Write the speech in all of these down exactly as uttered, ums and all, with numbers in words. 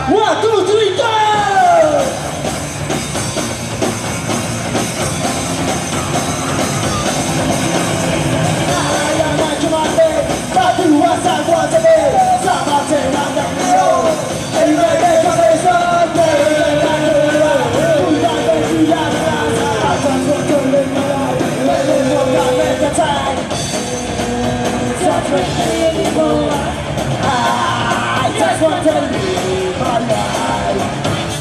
One, two, three, go! I just want to live my life.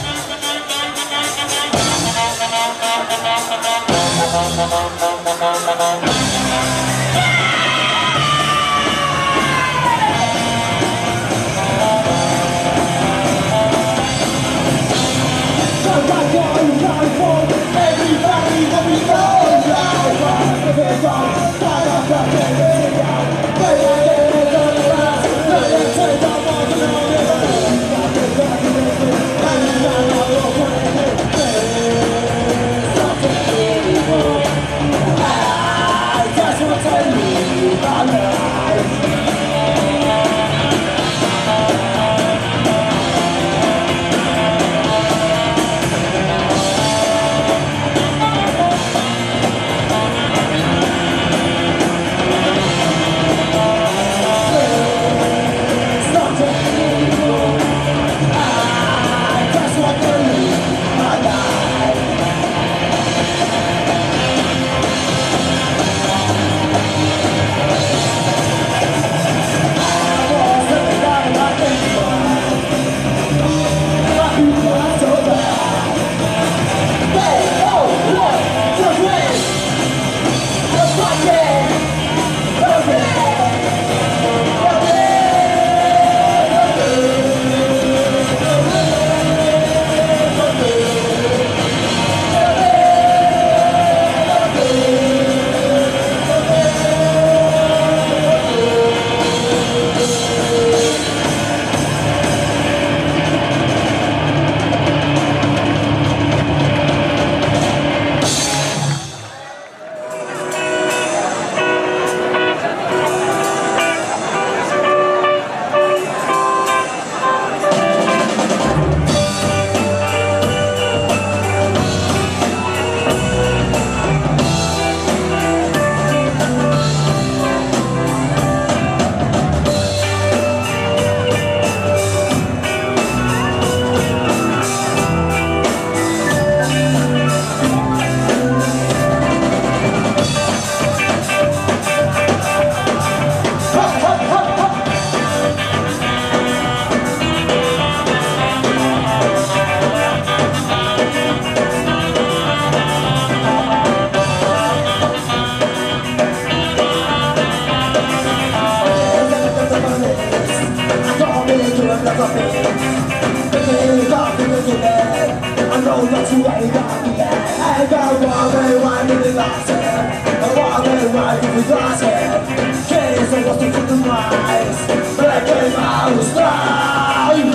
I know that you ain't got me back. I got one way, one minute lost it. I want it right if we lost it. Case I was to put the mice, but I came out with style.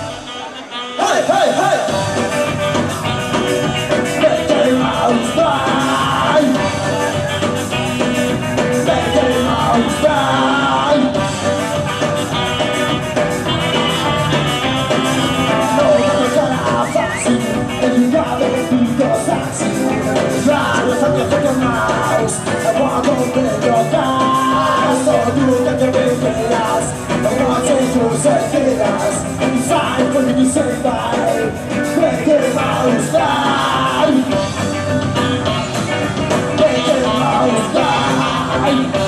Hey, hey, hey! They came out with style. They came out with style. No, I'm gonna fox you, and you got it because I see you. Try to fuck your fucking mouse. I wanna go break your guys. So you got the big ass. I wanna take you second ass. You fight for me to say bye. They came out with style. They came out with style.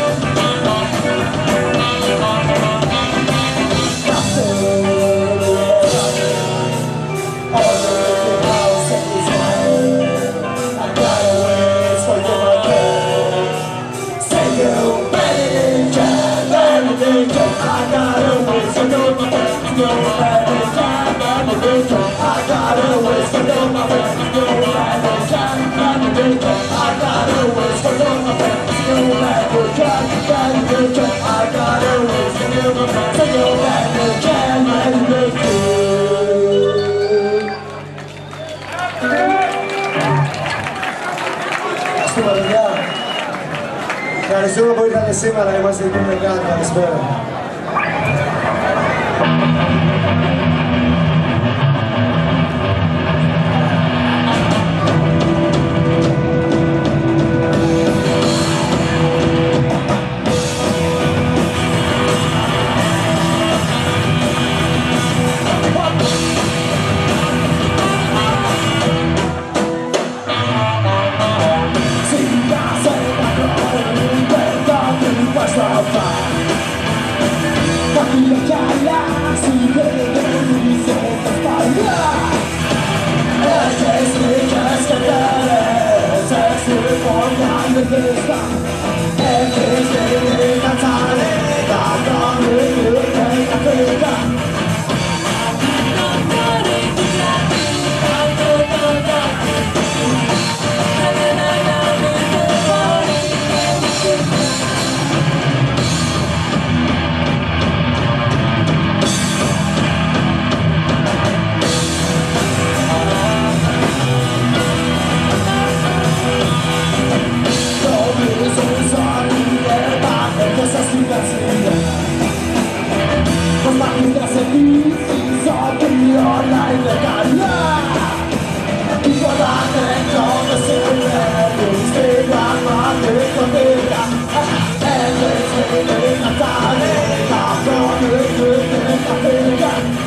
Nessuno poi dalle seme alla rimasta di mercato, spero. la ilegalidad. Guardate come sempre, spiega ma che condena. E le sveglie di Natale, caprone le tue nella pega.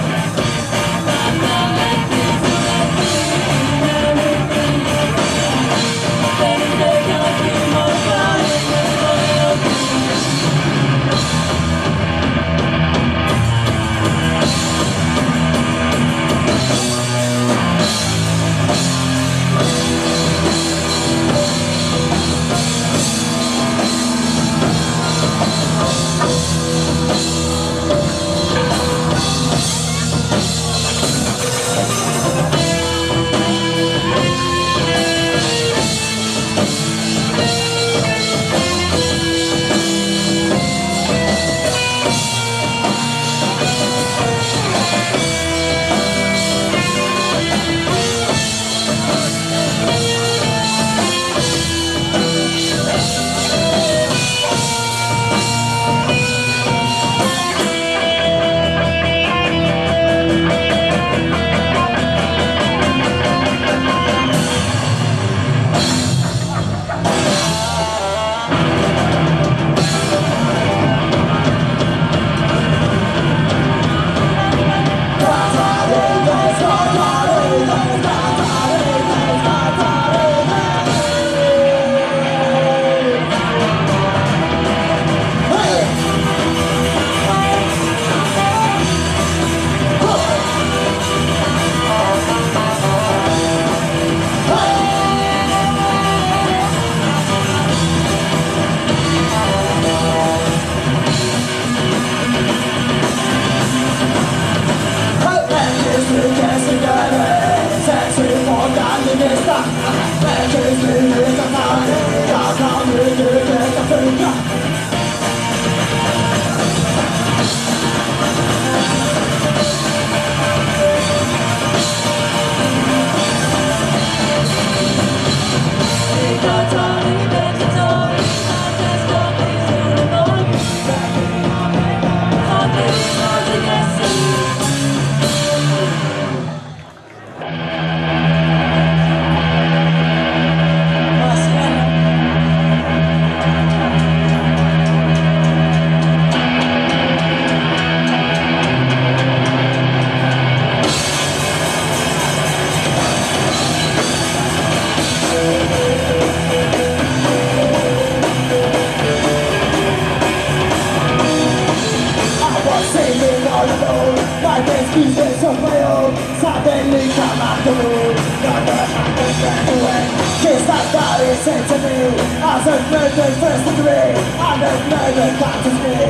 Pieces of my own, suddenly come out to me. Not the hundred away. Kiss that body said to me, as a murder first degree, and a murder touches me.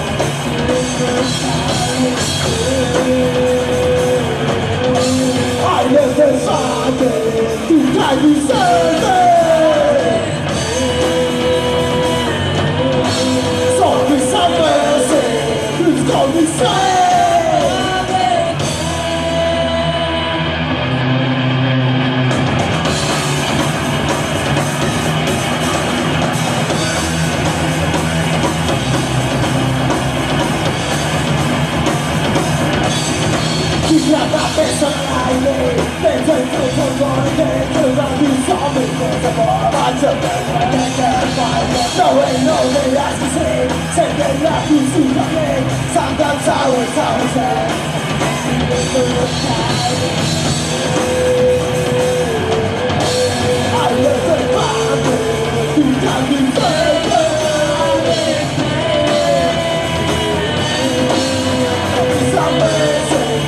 I live the Sunday to drive me Sunday. So me some mercy, please call me say. La personale, penso in tutto il mondo che non mi so mi cosa faccio per che fai. No way, no way, as you say, sempre la musica che sometimes I was always there. I love the band, you can be better. It's amazing.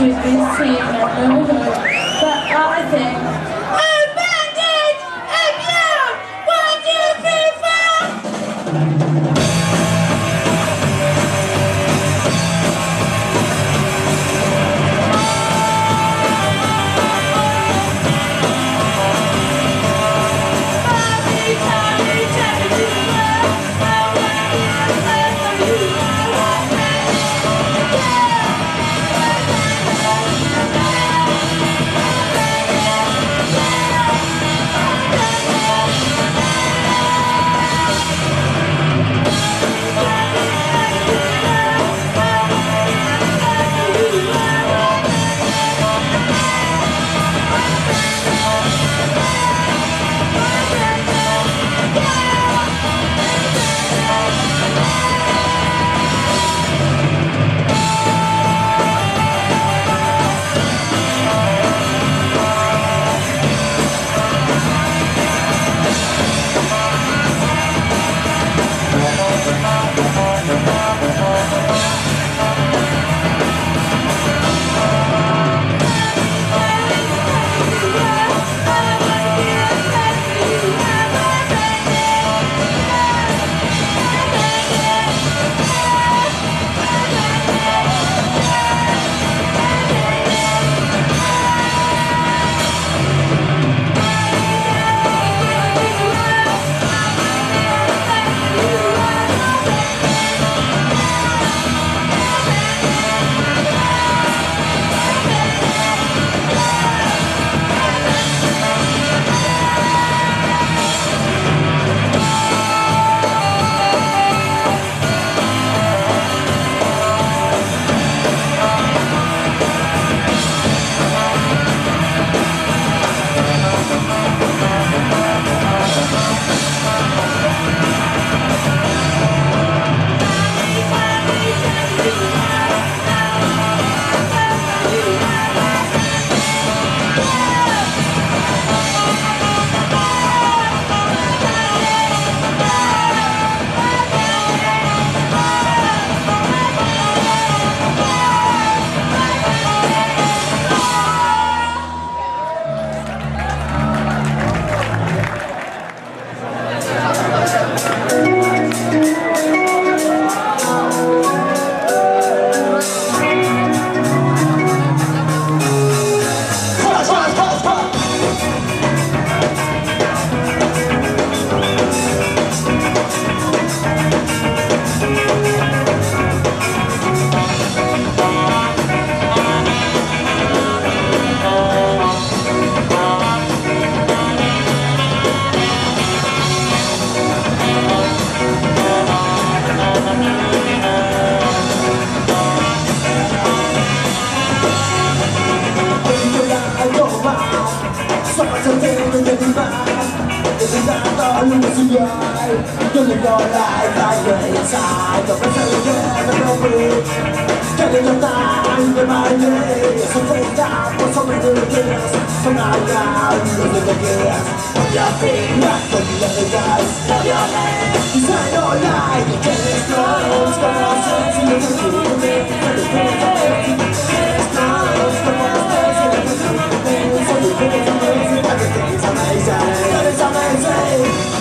should be seen in the hood. But I think, oh, bandits! And you! One, two, three, four! You live your life like you're inside the best of the never breathe. Getting your time in my day. So take that for so many years. So now now you live the years. On your feet, not for the other guys. On your hands, design your life. You can't explode. Come on, sense in the room. You make it for the pain of it. Can't explode. Come on, sense in the room. So you feel it's amazing. Everything is amazing. That is amazing.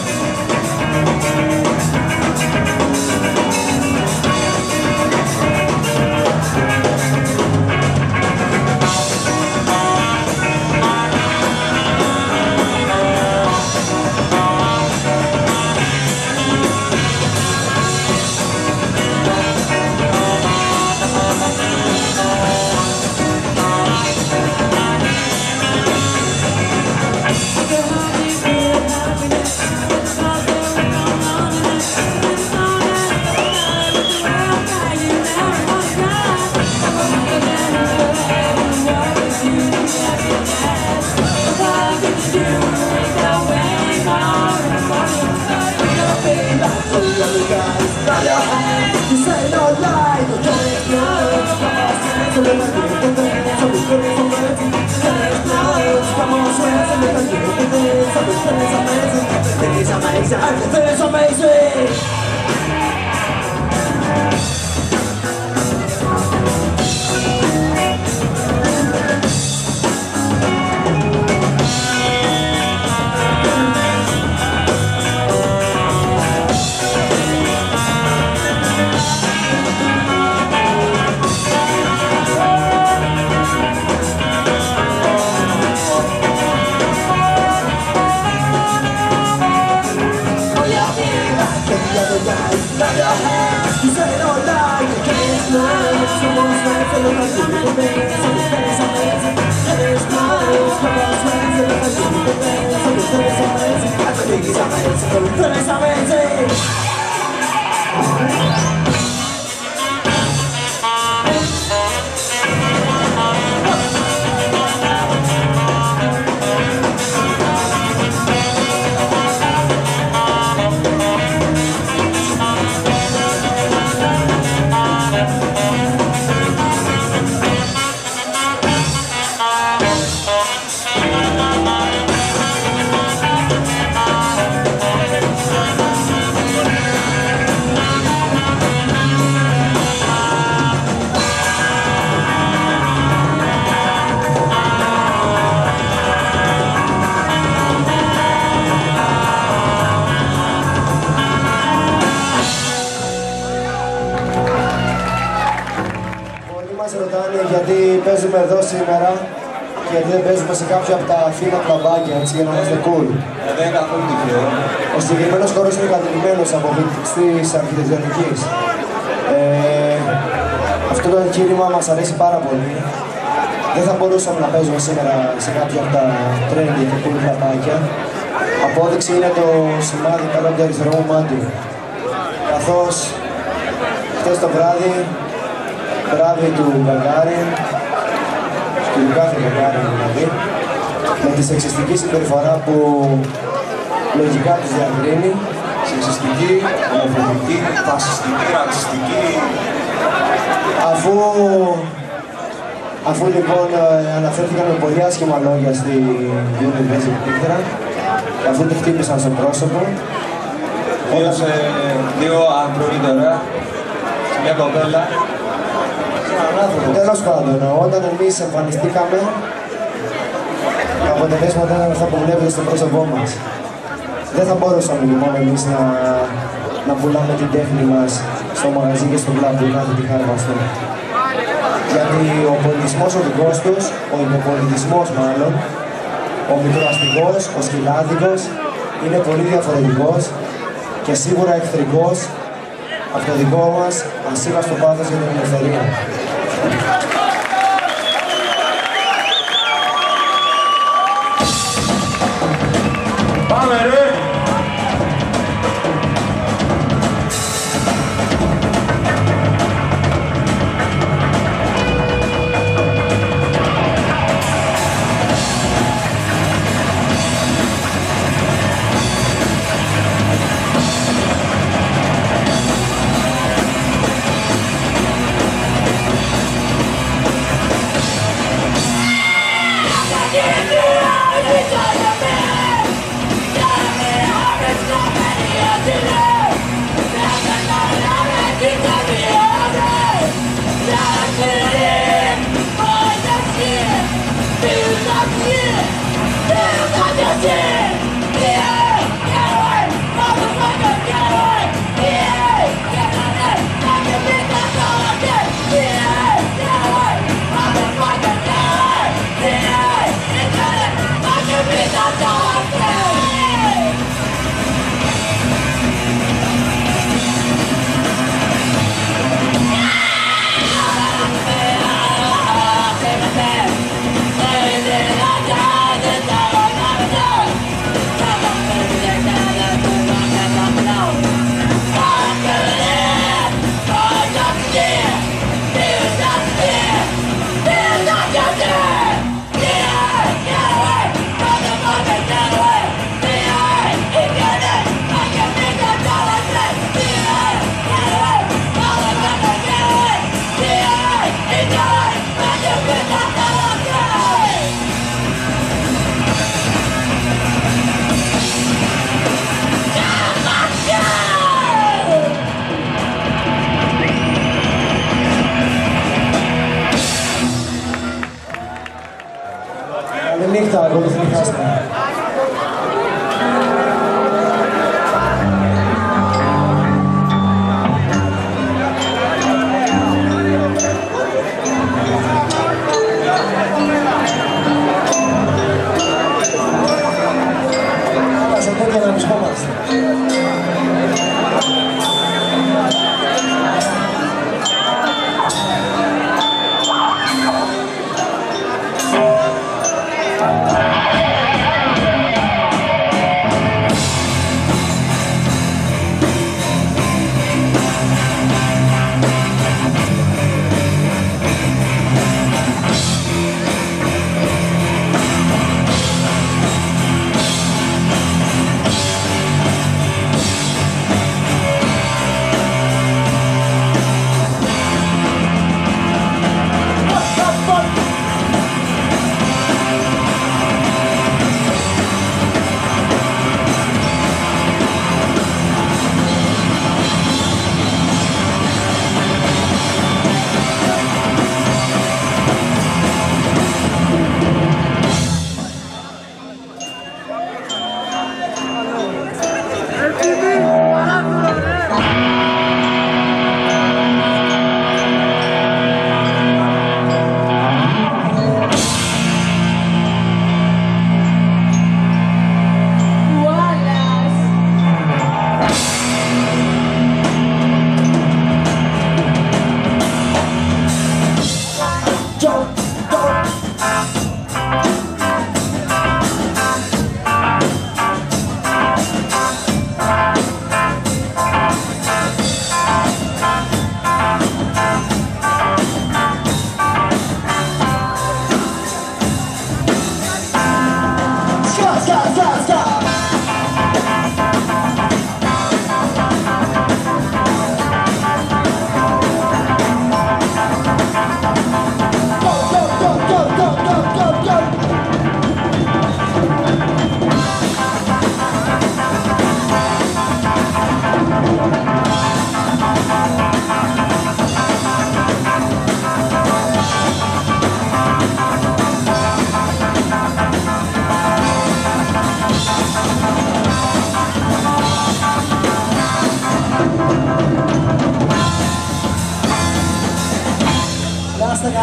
Everything is amazing. Γιατί παίζουμε εδώ σήμερα και γιατί δεν παίζουμε σε κάποιο από τα φίνα κλαμπάκια έτσι για να είμαστε cool. Ε, δεν είναι καθόλου τυχαίο. Ο συγκεκριμένος χώρος είναι κατηλημένος από της αρχιτεκτονικής. Ε, αυτό το εγχείρημα μας αρέσει πάρα πολύ. Δεν θα μπορούσαμε να παίζουμε σήμερα σε κάποια από τα trendy και cool κλαμπάκια. Απόδειξη είναι το σημάδι κάτω από το αριστερό μου μάτι. Καθώς χτες το βράδυ βράδυ του Γκαγκάριν, του κάθε Γκαγκάριν δηλαδή, με τη σεξιστική συμπεριφορά που λογικά τους διακρίνει. Σεξιστική, ομοφοβική, φασιστική, ρατσιστική. Αφού, αφού λοιπόν αναφέρθηκαν με πολύ άσχημα λόγια στη Universal Picture, αφού τη χτύπησαν στο πρόσωπο, Έδωσε δύο αντροίδωρα σε μια κοπέλα. Τέλος πάντων, όταν εμείς εμφανιστήκαμε, τα αποτελέσματα ήταν αυτά που βλέπετε στο πρόσωπό μας. Δεν θα μπορούσαμε λοιπόν εμείς να, να πουλάμε την τέχνη μας στο μαγαζί και στο κλαμπ που κάθε τη χάρη μας. Γιατί ο πολιτισμός ο δικός τους, ο υποπολιτισμός μάλλον, ο μικροαστικός, ο σκυλάδικος, είναι πολύ διαφορετικός και σίγουρα εχθρικός από το δικό μας ασύμβαστο πάθος για την ελευθερία. Πάμε ρε! Καληνύχτα, ακολουθήκαστε. Άσε τέτοια να βρισκόμαστε.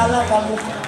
μαλάκα μου.